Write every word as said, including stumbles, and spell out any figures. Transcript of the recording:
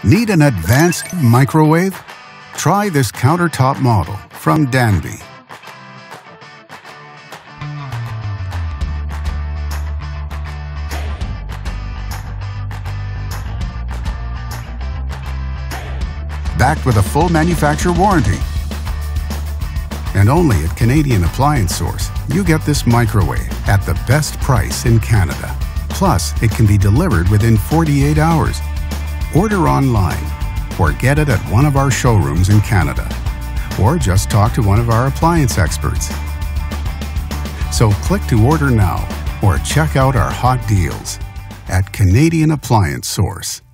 Need an advanced microwave? Try this countertop model from Danby. Backed with a full manufacturer warranty. And only at Canadian Appliance Source, you get this microwave at the best price in Canada. Plus, it can be delivered within forty-eight hours. Order online or get it at one of our showrooms in Canada. Or just talk to one of our appliance experts. So click to order now or check out our hot deals at Canadian Appliance Source.